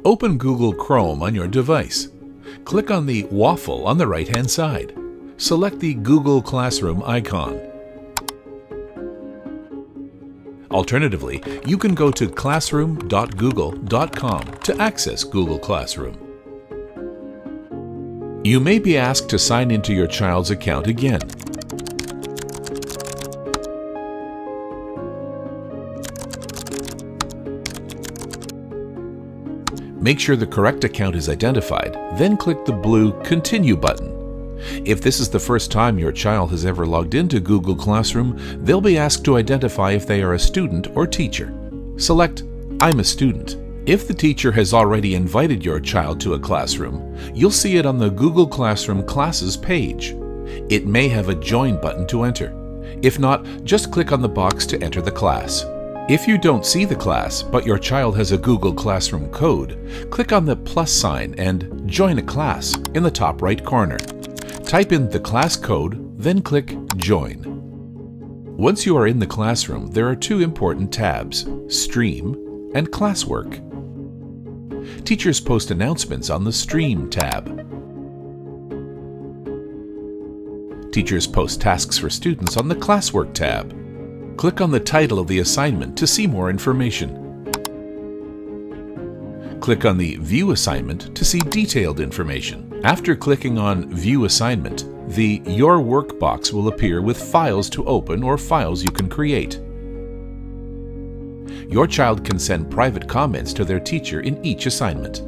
Open Google Chrome on your device. Click on the waffle on the right-hand side. Select the Google Classroom icon. Alternatively, you can go to classroom.google.com to access Google Classroom. You may be asked to sign into your child's account again. Make sure the correct account is identified, then click the blue Continue button. If this is the first time your child has ever logged into Google Classroom, they'll be asked to identify if they are a student or teacher. Select I'm a student. If the teacher has already invited your child to a classroom, you'll see it on the Google Classroom Classes page. It may have a Join button to enter. If not, just click on the box to enter the class. If you don't see the class, but your child has a Google Classroom code, click on the plus sign and Join a Class in the top right corner. Type in the class code, then click Join. Once you are in the classroom, there are two important tabs, Stream and Classwork. Teachers post announcements on the Stream tab. Teachers post tasks for students on the Classwork tab. Click on the title of the assignment to see more information. Click on the View Assignment to see detailed information. After clicking on View Assignment, the Your Work box will appear with files to open or files you can create. Your child can send private comments to their teacher in each assignment.